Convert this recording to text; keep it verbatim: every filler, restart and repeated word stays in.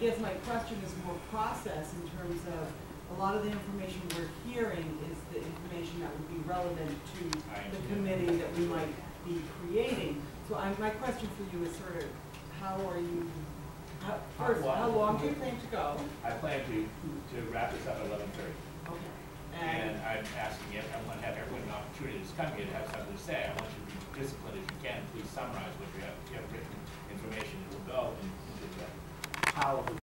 guess my question is more process in terms of a lot of the information we're hearing is the information that would be relevant to the committee that we might be creating. So I'm, my question for you is sort of how are you, how, first, how long do you plan to go? I plan to, to wrap this up at eleven thirty. Okay. And, and I'm asking if I want to have everyone an opportunity to come here to have something to say. I want you to be disciplined as you can. Please summarize what you have. If you have written information, it will go into the how